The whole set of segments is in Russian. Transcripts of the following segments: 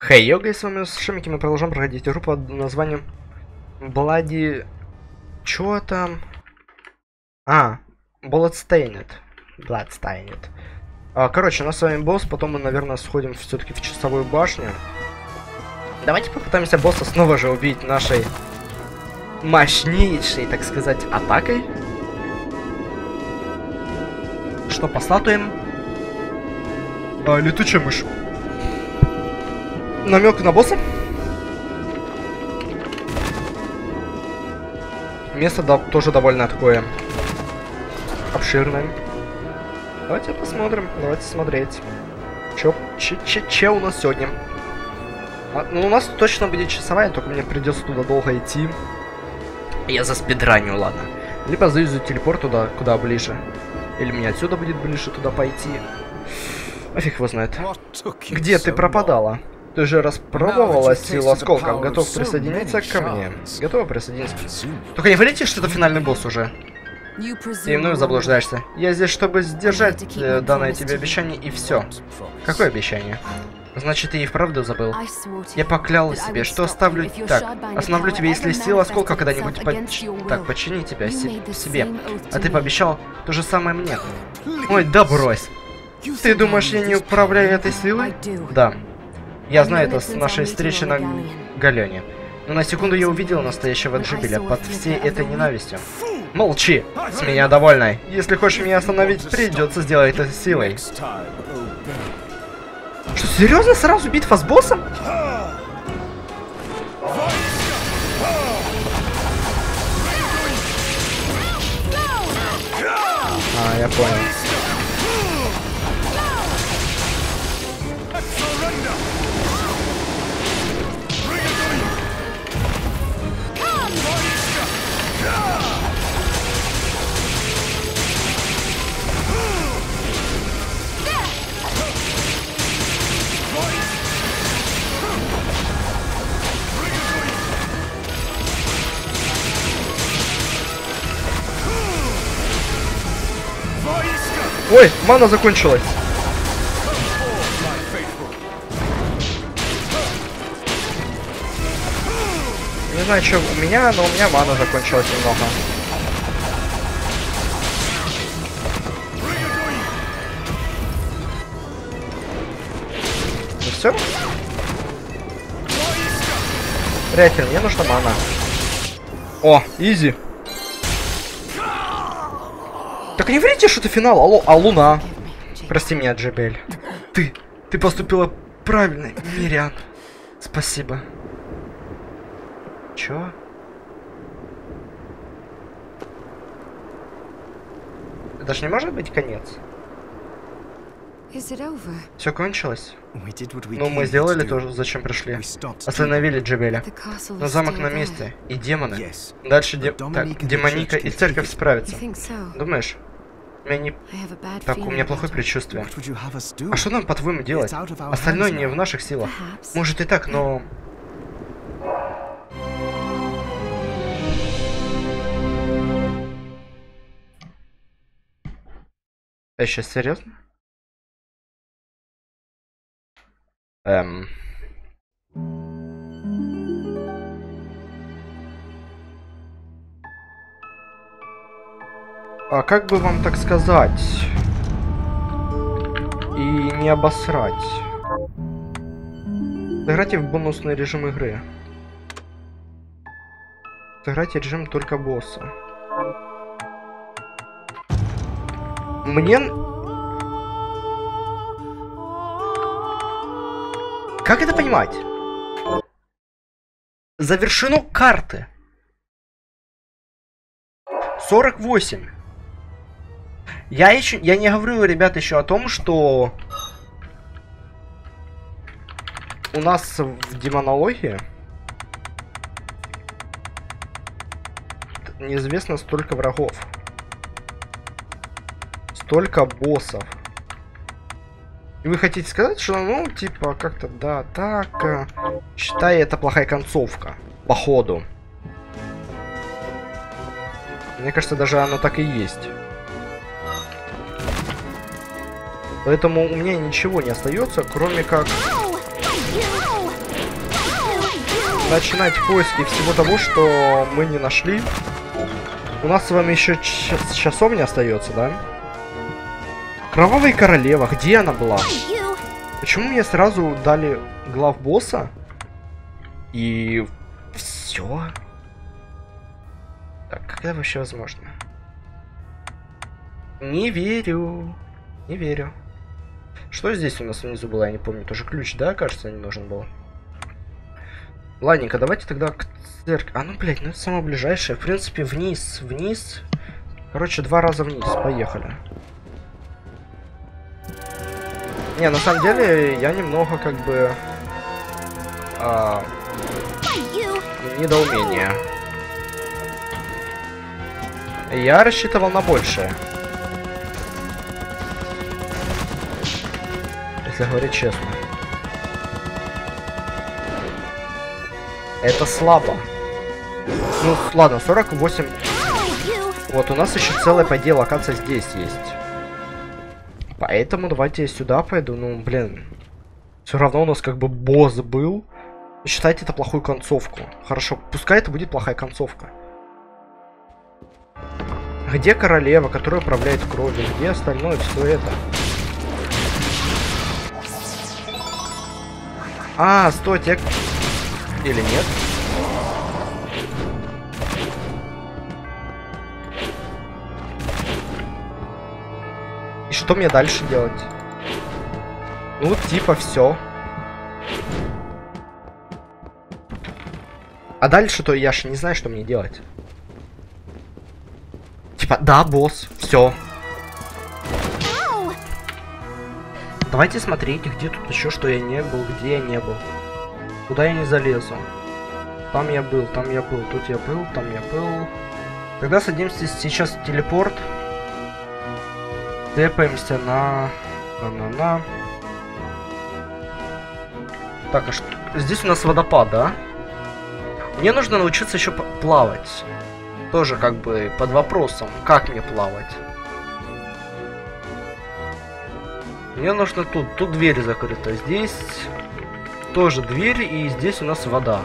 Хей, йога, и с вами Шимики, мы продолжаем проходить игру под названием Bloody... Чё там? Bloodstained. Короче, у нас с вами босс, потом мы, наверное, сходим все-таки в часовую башню. Давайте попытаемся босса снова же убить нашей мощнейшей, так сказать, атакой. Что по статуям? Летучая мышь. Намек на босса. Место тоже довольно такое обширное. Давайте посмотрим, давайте смотреть. Че у нас сегодня? Ну, у нас точно будет часовая, только мне придется туда долго идти. Я заспидраню, ладно. Либо заюзаю телепорт туда, куда ближе. Или мне отсюда будет ближе туда пойти. А фиг его знает. Где ты пропадала? Ты же распробовала силу осколков. Готов присоединиться ко мне? Готова присоединиться? Только не говорите, что это финальный босс уже. Ты мною заблуждаешься. Я здесь, чтобы сдержать данное тебе обещание, и все. Какое обещание? Значит, ты и вправду забыл? Я поклял себе, что оставлю так. Остановлю тебя, если сила осколка когда-нибудь подчини тебя себе. А ты пообещал то же самое мне. Ой, да брось. Ты думаешь, я не управляю этой силой? Да. Я знаю это с нашей встречи на Галёне. Но на секунду я увидел настоящего Джибеля под всей этой ненавистью. Молчи! С меня довольна. Если хочешь меня остановить, придется сделать это силой. Что, серьезно? Сразу битва с боссом? Я понял. Ой, мана закончилась. Не знаю, что у меня, но у меня мана закончилась немного. Ну все? Приятель, мне нужна мана. О, изи. Так не врите, что это финал. Алло, Луна. Прости меня, Джибель. Ты поступила правильно, Мириан. Спасибо. Чё? Это ж не может быть конец. Все кончилось? Ну, мы сделали то, зачем пришли. Остановили Джибеля. Но замок на месте. И демоны. Дальше демоника и церковь справятся. Думаешь? У меня плохое предчувствие. А что нам, по-твоему, делать? Остальное не в наших силах. Может и так, но... А сейчас серьезно? А как бы вам так сказать? И не обосрать. Сыграйте в бонусный режим игры. Сыграйте режим только босса. Мне... Как это понимать? Завершено карты. 48. Я не говорю, ребят, еще о том, что у нас в демонологии неизвестно столько врагов, столько боссов. И вы хотите сказать, что, ну, типа, как-то, да, так, считай, это плохая концовка, походу. Мне кажется, даже оно так и есть. Поэтому у меня ничего не остается, кроме как начинать поиски всего того, что мы не нашли. У нас с вами еще часовня остается, да? Кровавая королева, где она была? Почему мне сразу дали главбосса? И все? Так, как это вообще возможно? Не верю. Не верю. Что здесь у нас внизу было? Я не помню. Тоже ключ, да, кажется, не нужен был. Ладненько, давайте тогда к церкви. А, ну, блядь, ну это самое ближайшее. В принципе, вниз, вниз. Короче, 2 раза вниз. Поехали. Не, на самом деле, я немного, как бы... недоумение. Я рассчитывал на большее. Если говорить честно. Это слабо. Ну, ладно, 48. Вот, у нас еще целая, по идее, локация здесь есть. Поэтому давайте я сюда пойду. Ну, блин. Все равно у нас как бы босс был. Считайте это плохую концовку. Хорошо, пускай это будет плохая концовка. Где королева, которая управляет кровью? Где остальное все это? А, стойте. Или нет? И что мне дальше делать? Ну, типа, все. А дальше-то я же не знаю, что мне делать. Типа, да, босс, все. Давайте смотреть, где тут еще, что я не был, где я не был. Куда я не залезу. Там я был, тут я был, там я был. Тогда садимся сейчас в телепорт. Тэпаемся на... Так, а что? Здесь у нас водопад, да? Мне нужно научиться еще плавать. Тоже как бы под вопросом, как мне плавать. Мне нужно тут. Тут дверь закрыта. Здесь тоже дверь, и здесь у нас вода.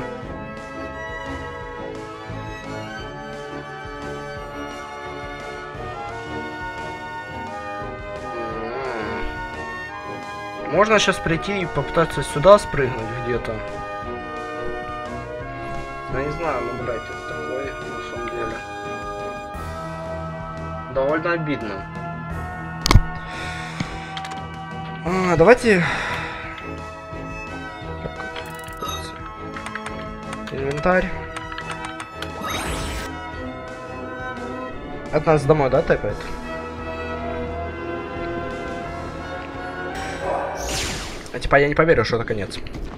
Можно сейчас прийти и попытаться сюда спрыгнуть где-то. Я не знаю, ну, блядь, это такое, на самом деле. Довольно обидно. Давайте... Инвентарь. От нас домой, да, тэпает? А типа я не поверю, что это конец.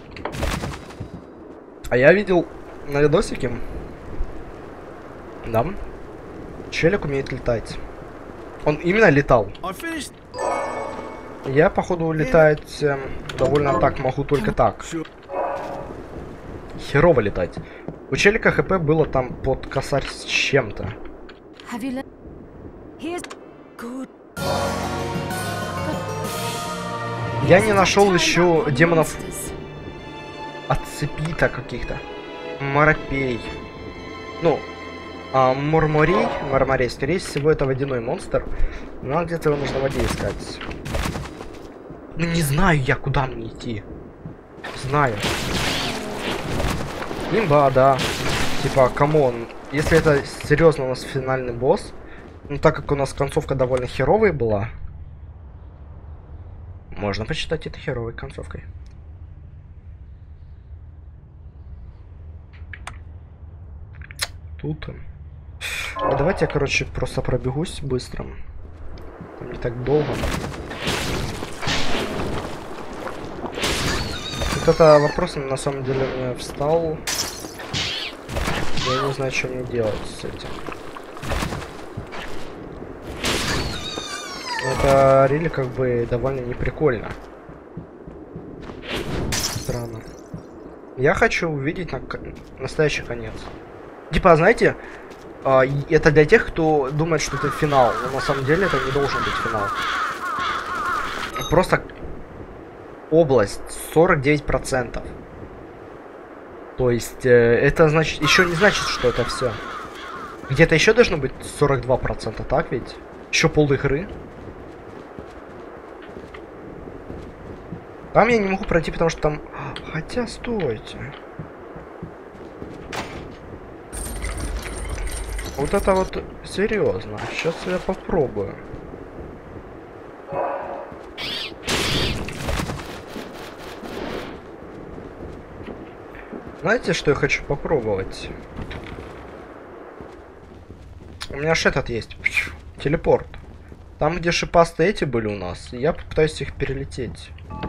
А я видел на видосике. Да. Челик умеет летать. Он именно летал. Я, походу, летать довольно так могу только так. Херово летать. У челика хп было там под косарь с чем-то. Я не нашел еще демонов от цепи-то каких-то. Моропей. Ну, Морморей, скорее всего, это водяной монстр. Но где-то его нужно в воде искать. Ну не знаю я, куда мне идти. Знаю. Имба, да. Типа, камон. Если это серьезно у нас финальный босс, ну так как у нас концовка довольно херовая была, можно посчитать это херовой концовкой. Тут. А давайте я, короче, просто пробегусь быстро. Там не так долго. Вот это вопрос на самом деле у меня встал. Я не знаю, что мне делать с этим. Это рили как бы довольно неприкольно. Странно. Я хочу увидеть настоящий конец. Типа, знаете, это для тех, кто думает, что это финал. Но на самом деле это не должен быть финал. Просто область 49%. То есть, это значит, еще не значит, что это все. Где-то еще должно быть 42%, так ведь? Еще пол игры. Там я не могу пройти, потому что там... Хотя, стойте. Вот это вот серьезно. Сейчас я попробую. Знаете, что я хочу попробовать? У меня ж этот есть. Телепорт. Там, где шипастые эти были у нас, я попытаюсь их перелететь.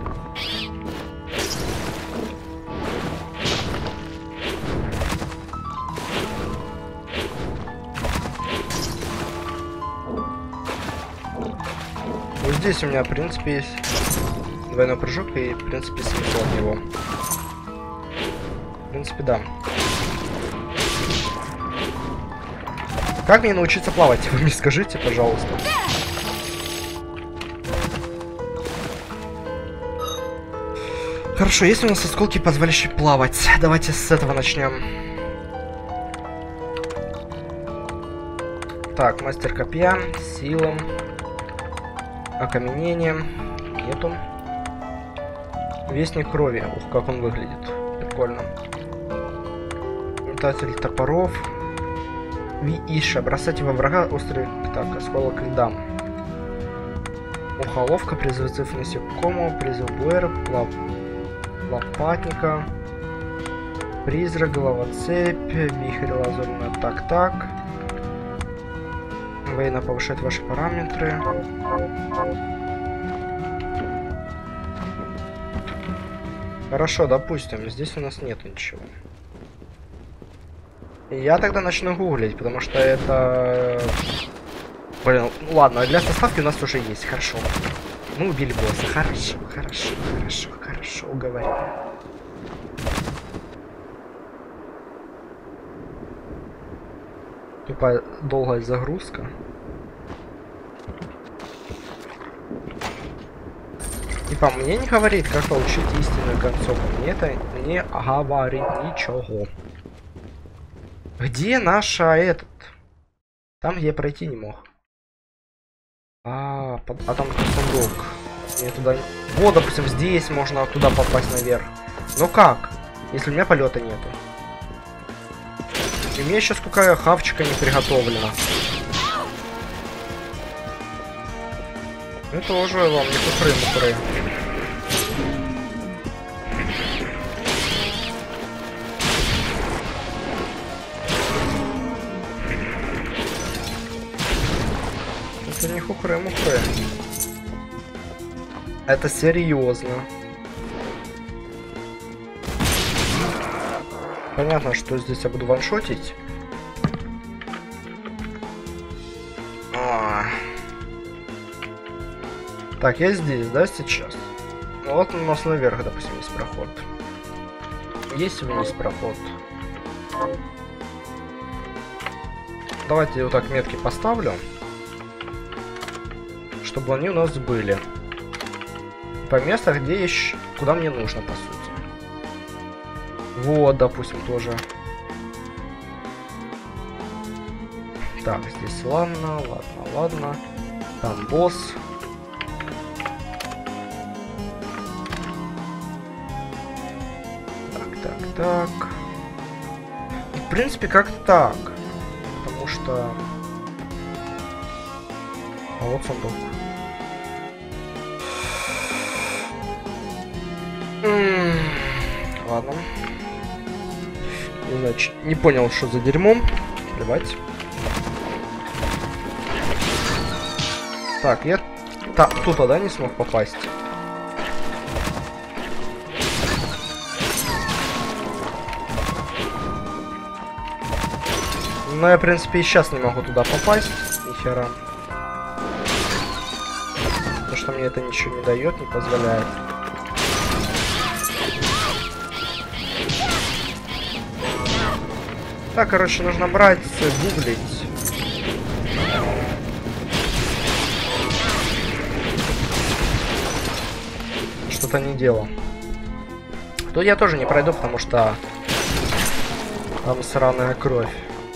Вот здесь у меня, в принципе, есть двойной прыжок и, в принципе, смысл от него. В принципе, да. Как мне научиться плавать? Вы мне скажите, пожалуйста. Хорошо, есть у нас осколки, позволяющие плавать. Давайте с этого начнем. Так, мастер копья, сила, окаменение. Нету. Вестник крови. Ух, как он выглядит. Прикольно. Метатель топоров. Вииша. Бросайте во врага острый так, осколок льда. Ухоловка, призыв насекомого, призыв Буэра, лопатника, призрак, головоцепь, вихрь лазурная, так. Военно повышает ваши параметры. Хорошо, допустим, здесь у нас нет ничего. Я тогда начну гуглить, потому что это... Блин, ну ладно, для составки у нас уже есть, хорошо. Мы убили босса, хорошо, уговорили. Тупая долгая загрузка. Типа, мне не говорит, как получить истинную концовку. Мне это не говорит ничего. Где наша этот? Там, где я пройти не мог. А там сундук. Мне туда... Вот, допустим, здесь можно туда попасть наверх. Но как? Если у меня полета нету. И мне сейчас какая хавчика не приготовлена. Это уже вам не купры. Это не хухры-мухры. Это серьезно. Понятно, что здесь я буду ваншотить. Так, я здесь, да, сейчас? Вот у нас наверх, допустим, есть проход. Есть вниз проход. Давайте вот так метки поставлю. Чтобы они у нас были. По местам, где еще... Куда мне нужно, по сути. Вот, допустим, тоже. Так, здесь ладно. Там босс. Так. В принципе, как так. Потому что... А вот сундук. Ладно. Не знаю, не понял, что за дерьмо. Плевать. Так, я туда, да, не смог попасть. Но я, в принципе, и сейчас не могу туда попасть. Нихера. Потому что мне это ничего не дает, не позволяет. Так, короче, нужно брать, гуглить. Что-то не делал. То я тоже не пройду, потому что Там сраная кровь.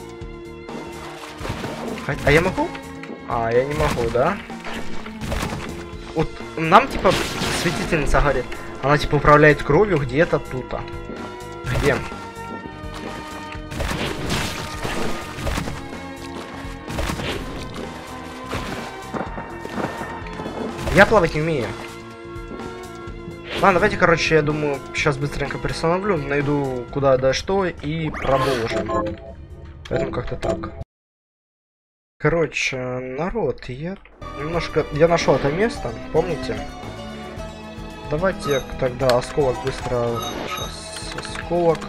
А я могу? А, я не могу, да? Вот нам, типа, светительница говорит, она, типа, управляет кровью где-то тут. Где? Я плавать не умею. Ладно, давайте, короче, я думаю, сейчас быстренько перестановлю, найду куда да что и продолжим. Поэтому как-то так. Короче, народ, я нашел это место, помните? Давайте тогда осколок быстро. Сейчас осколок.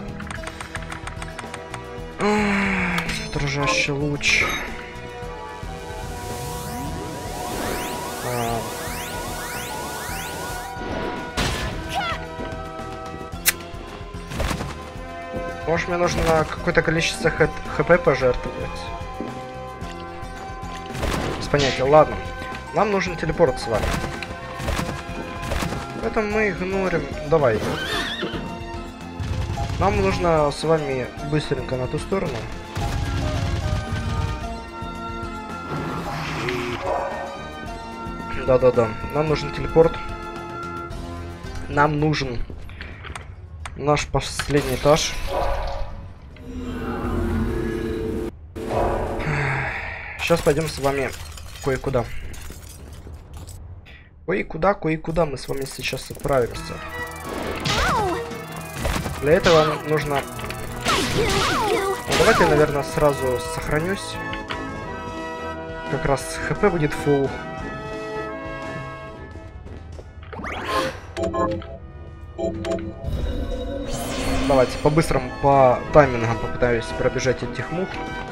Дрожащий луч. Может, мне нужно какое-то количество хп пожертвовать? Без понятия. Ладно. Нам нужен телепорт с вами. Поэтому мы игнорим. Давай. Нам нужно с вами быстренько на ту сторону. Да-да-да. Нам нужен телепорт. Нам нужен наш последний этаж. Сейчас пойдем с вами кое-куда. Кое-куда мы с вами сейчас отправимся. Для этого нужно... Ну, давайте, наверное, сразу сохранюсь. Как раз хп будет фулл. Давайте по-быстрому, по таймингам попытаюсь пробежать этих мух.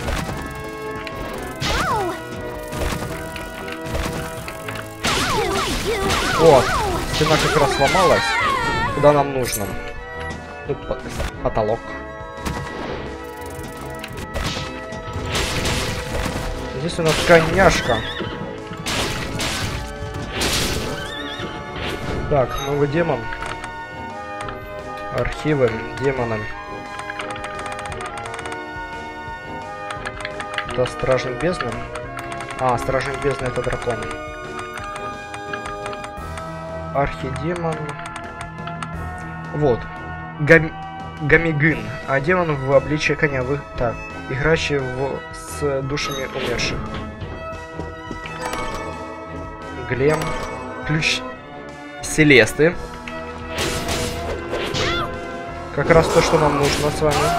Вот, стена как раз сломалась. Куда нам нужно? Тут потолок. Здесь у нас коняшка. Так, новый демон. Архивы, демоны. Это стражник бездны. А, стражник бездны это дракон. Архидемон. Вот. Гамигын. А демон в обличии коня. Так, играющий с душами умерших. Глем. Ключ Селесты. Как раз то, что нам нужно с вами.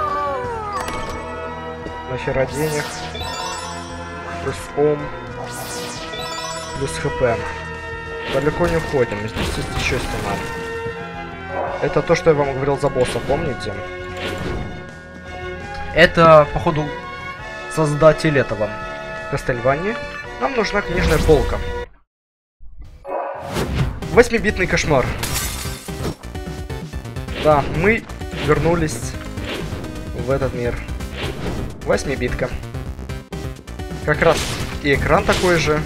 Нахера денег. Плюс ом. Плюс хп. Далеко не уходим. Здесь есть еще стена. Это то, что я вам говорил за босса, помните? Это, походу, создатель этого Кастельвании. Нам нужна книжная полка. 8-битный кошмар. Да, мы вернулись в этот мир. 8-битка. Как раз и экран такой же.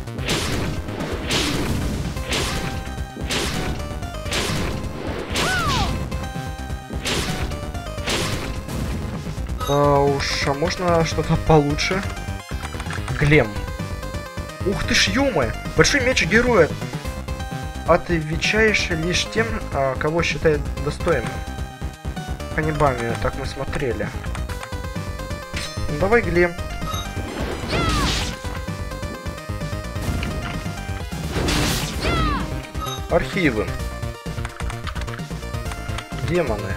Да уж, а можно что-то получше? Глем. Ух ты ж, ё-моё! Большой меч героя. Отвечаешь лишь тем, кого считает достойным. Ханибами, так мы смотрели. Ну, давай глем. Архивы. Демоны.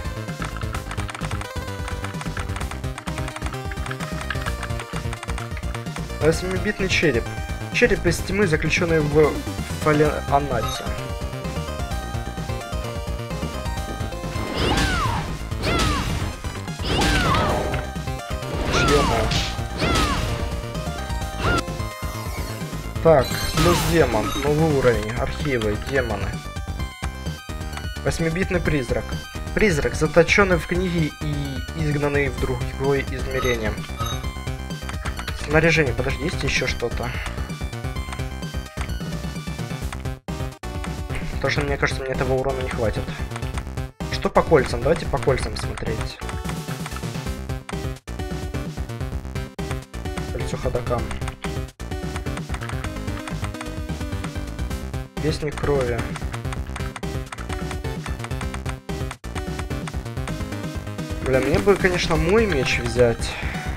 Восьмибитный череп. Череп из тьмы, заключенный в фолианате. Так, плюс демон, новый уровень, архивы, демоны. 8-битный призрак. Призрак, заточенный в книге и изгнанный в другое измерение. Снаряжение, подожди, есть еще что-то? Потому что, мне кажется, мне этого урона не хватит. Что по кольцам? Давайте по кольцам смотреть. сразу ходокам. Вестник крови. Бля, мне бы, конечно, мой меч взять.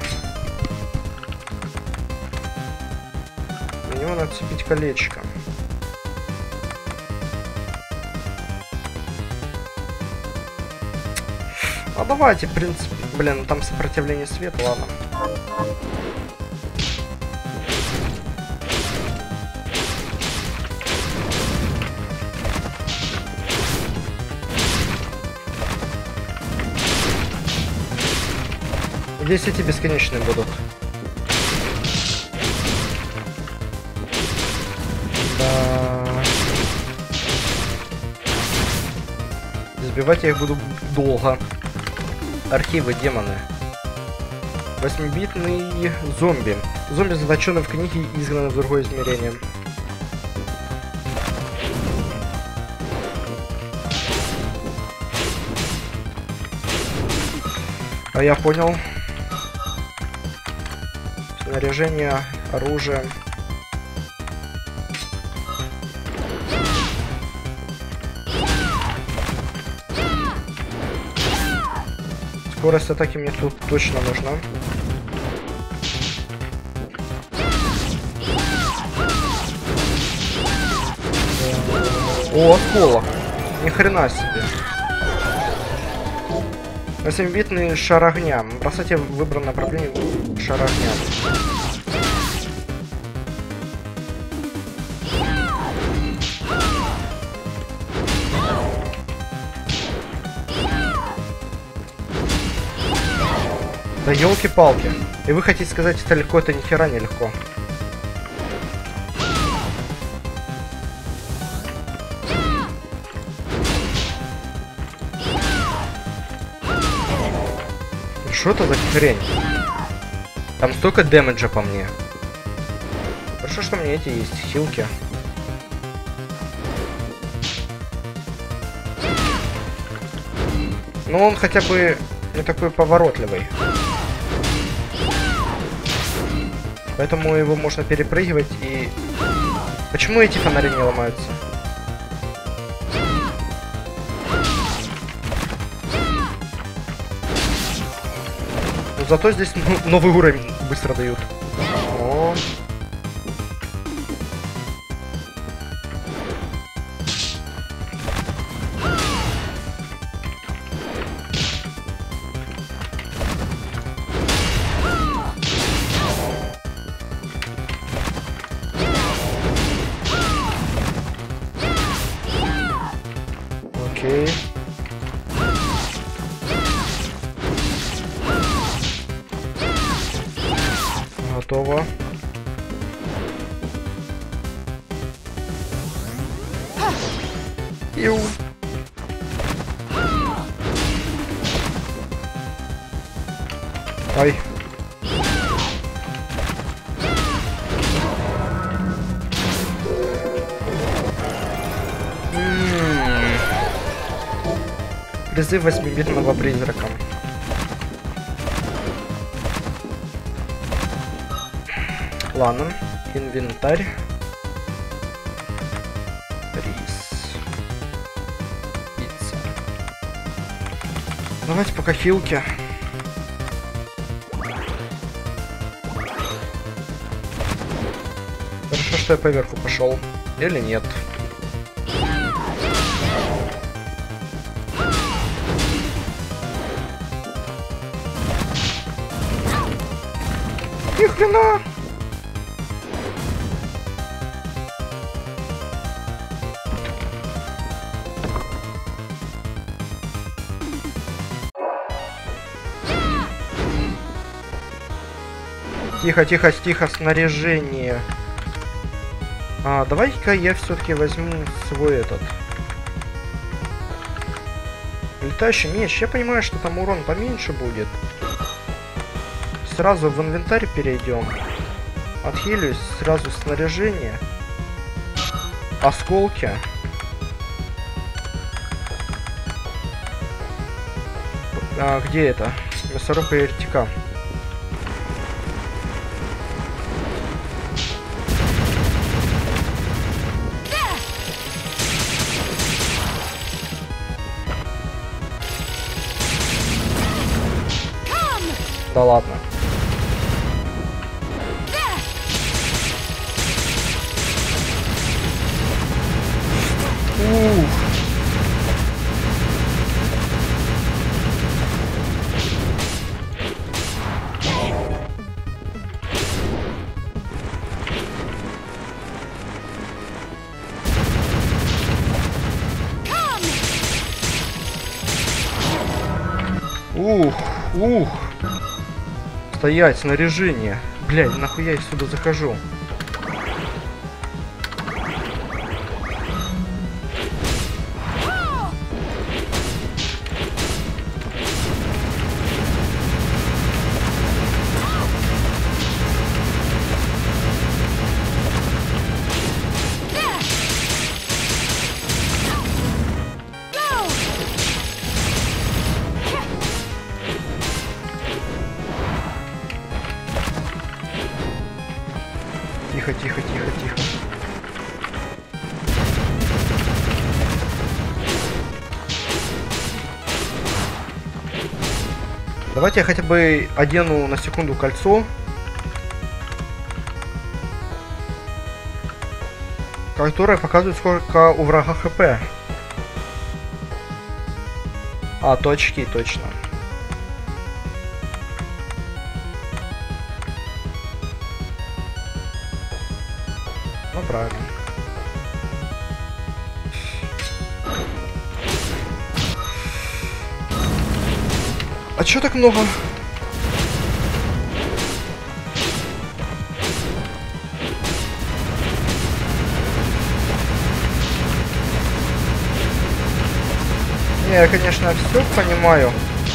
На него нацепить колечко. А давайте, в принципе... Блин, там сопротивление света, ладно. Здесь эти бесконечные будут. Да. Сбивать я их буду долго. Архивы, демоны. 8-битный зомби. Зомби, заточенный в книге и изгнанный в другое измерение. А я понял. Снаряжение, оружие. Скорость атаки мне тут точно нужна. О, осколок. Ни хрена себе. 8-битный шар огня. Бросайте в выбранное направление шар огня. Да елки-палки. И вы хотите сказать, это легко? Это ни хера не легко. Что это за хрень? Там столько дэмэджа по мне. Хорошо, что у меня эти есть хилки. Но он хотя бы не такой поворотливый. Поэтому его можно перепрыгивать и... Почему эти фонари не ломаются? Но зато здесь новый уровень быстро дают. О. Окей. Готово. Иу. Ай. Призыв 8-битного призрака. Ладно. Инвентарь. Рис. Пицца. Давайте пока хилки. Хорошо, что я поверху пошел. Или нет. Ни хрена! Тихо, тихо, тихо, снаряжение. Давай-ка я все-таки возьму свой этот летающий меч. Я понимаю, что там урон поменьше будет. Сразу в инвентарь перейдем. Отхилюсь, сразу снаряжение. Осколки. Где это? Мясорубка и РТК. Да ладно. Ух. Ух. Стоять, снаряжение. Блядь, нахуя я сюда захожу? Тихо. Давайте я хотя бы одену на секунду кольцо. Которое показывает, сколько у врага хп. А, точки, точно. Ну, правильно. А чё так много? Не, я, конечно, все понимаю.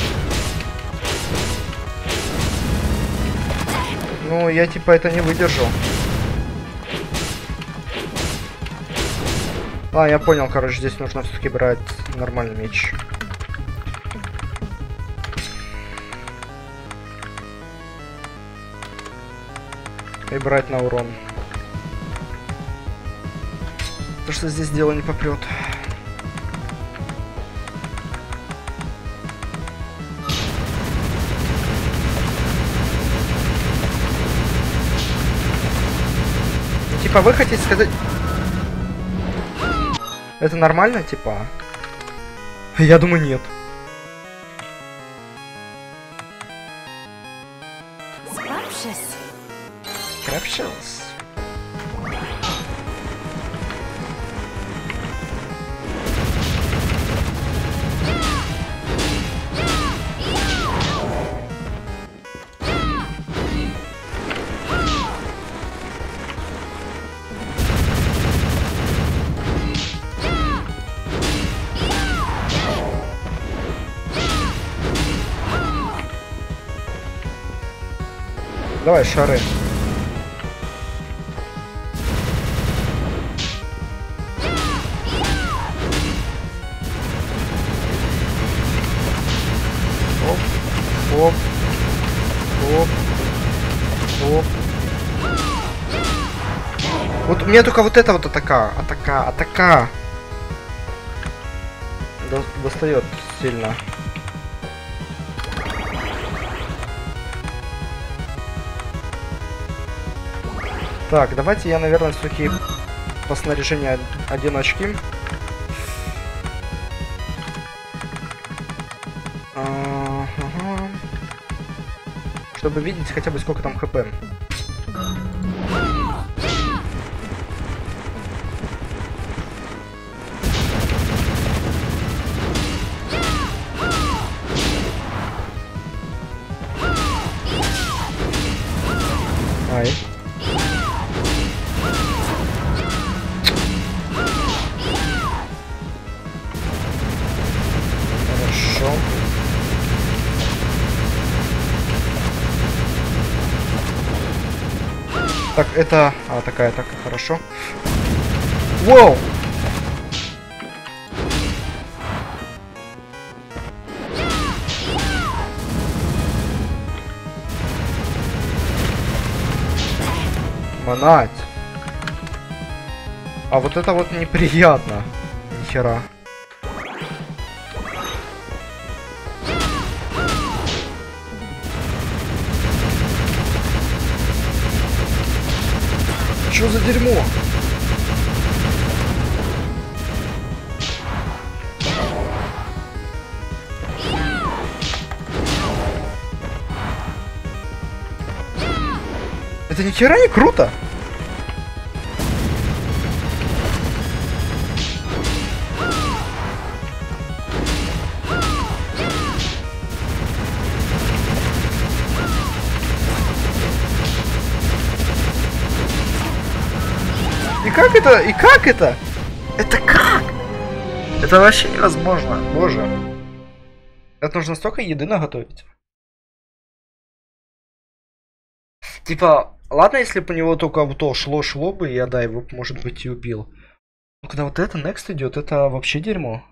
Ну, я типа это не выдержу. А, я понял, короче, здесь нужно все-таки брать нормальный меч. И брать на урон. Потому что здесь дело не попрет. Типа вы хотите сказать... Это нормально, типа? Я думаю, нет. Scrumptious. Давай, шары. Оп, оп, оп, оп. Вот у меня только вот это вот атака. Достает сильно. Так, давайте я, наверное, все-таки по снаряжению одену очки. Ага. Чтобы видеть хотя бы сколько там хп. Ай. Хорошо. Так, это... А, такая атака, хорошо. Воу! Манать. А вот это вот неприятно. Нихера. Что за дерьмо? Это ни хера не круто. И как это? И как это? Это как? Это вообще невозможно. Боже. Это нужно столько еды наготовить. Типа, ладно, если бы у него только вот то шло бы, я, да, его, может быть, и убил. Но когда вот это next идет, это вообще дерьмо.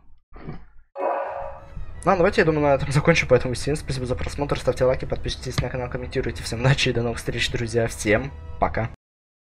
Ну, давайте, я думаю, на этом закончу. Поэтому всем спасибо за просмотр. Ставьте лайки, подписывайтесь на канал, комментируйте. Всем удачи и до новых встреч, друзья. Всем пока.